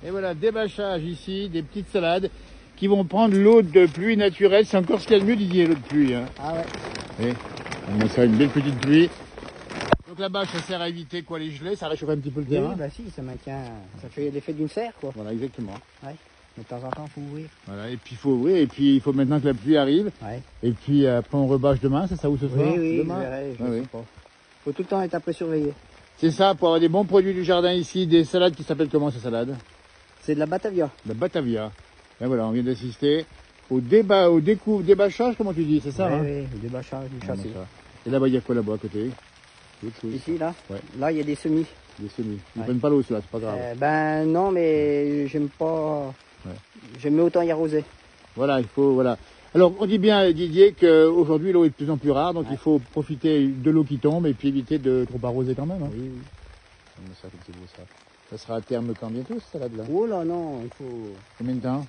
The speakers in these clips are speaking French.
Et voilà, des bâchages ici, des petites salades qui vont prendre l'eau de pluie naturelle. C'est encore ce qu'il y a de mieux, Didier, l'eau de pluie. Hein. Ah ouais. Et on met ça, une belle petite pluie. Donc la bâche, ça sert à éviter quoi, les gelées, ça réchauffe un petit peu le terrain. Oui, bah si, ça maintient, ça fait l'effet d'une serre, quoi. Voilà, exactement. Ouais. Mais de temps en temps, il faut ouvrir. Voilà, et puis il faut ouvrir, et puis il faut maintenant que la pluie arrive. Ouais. Et puis après on rebâche demain, c'est ça ou ce soir? Oui, demain. je verrai, je Ah, sais oui. pas. Faut tout le temps être après surveillé. C'est ça, pour avoir des bons produits du jardin ici, des salades qui s'appellent comment ces salades? C'est de la Batavia. La Batavia. Et voilà, on vient d'assister au débâchage, comment tu dis, c'est ça? Oui, Hein, oui, le débâchage du châssis. et là-bas, il y a quoi là-bas à côté? Autre chose. Ici, là, Ouais. là, il y a des semis. Des semis. Ils Ouais. prennent pas l'eau, ceux-là, c'est pas grave. Ben non, mais j'aime pas. Ouais. J'aime mieux autant y arroser. Voilà, il faut, voilà. Alors, on dit bien, Didier, qu'aujourd'hui, l'eau est de plus en plus rare, donc il faut profiter de l'eau qui tombe et puis éviter de trop arroser quand même. Hein. Oui. Ça, comme c'est beau, ça. Ça sera à terme quand bientôt, cette salade-là? Oh là non, il faut Combien de temps?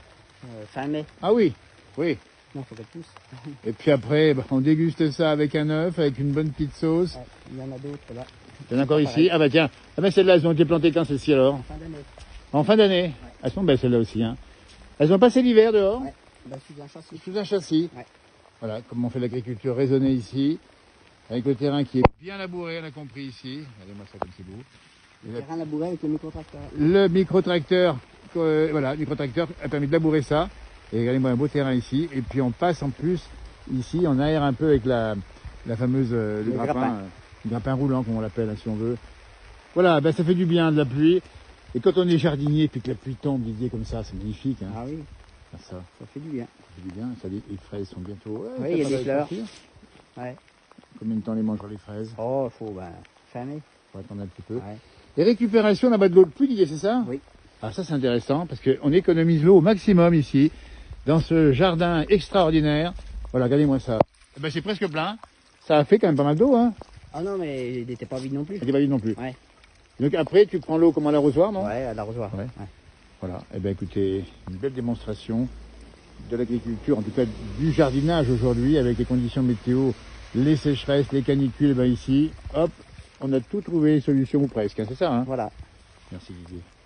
fin mai. Ah oui, oui. Non, faut qu'elle pousse. Et puis après, bah, on déguste ça avec un œuf, avec une bonne petite sauce. Ouais, il y en a d'autres là. Il y en a encore ici. Ah bah tiens, ah bah celles-là, elles ont été plantées quand celles-ci alors? En fin d'année. En fin d'année? Ouais. Elles sont belles celles-là aussi. Hein. Elles ont passé l'hiver dehors? Ouais. Ben, sous un châssis. Sous un châssis. Ouais. Voilà, comme on fait l'agriculture raisonnée ici, avec le terrain qui est bien labouré, on a compris ici. Regardez-moi ça comme c'est beau. Et Terrain labouré avec le microtracteur. le microtracteur, voilà, le microtracteur a permis de labourer ça. Et regardez-moi un beau terrain ici. Et puis on passe en plus, ici, on aère un peu avec la fameuse, le grappin. Le grappin roulant, comme on l'appelle, hein, si on veut. Voilà, ben ça fait du bien de la pluie. Et quand on est jardinier, puis que la pluie tombe, Didier, comme ça, c'est magnifique. Hein. Ah oui, Ah, ça fait du bien. fait du bien. Ça, les fraises sont bientôt... Oui, il y a des fleurs. sortir. Ouais. Combien de temps les mangera les fraises? Oh, il faut fin mai. On va attendre un petit peu. Ouais. Et récupération là-bas de l'eau de pluie, Didier, c'est ça? Oui. Ah, ça c'est intéressant, parce qu'on économise l'eau au maximum ici, dans ce jardin extraordinaire. Voilà, regardez-moi ça. Eh ben, c'est presque plein. Ça a fait quand même pas mal d'eau, hein? Ah non, mais il n'était pas vide non plus. Ça n'est pas vide non plus. Ouais. Donc après, tu prends l'eau comme à l'arrosoir, non? Ouais, à l'arrosoir. Ouais. Ouais. Voilà. Eh bien, écoutez, une belle démonstration de l'agriculture, en tout cas du jardinage aujourd'hui, avec les conditions météo, les sécheresses, les canicules. Eh ben, ici, hop, on a tout trouvé, solution ou presque. Hein, c'est ça, hein? Voilà. Merci Didier.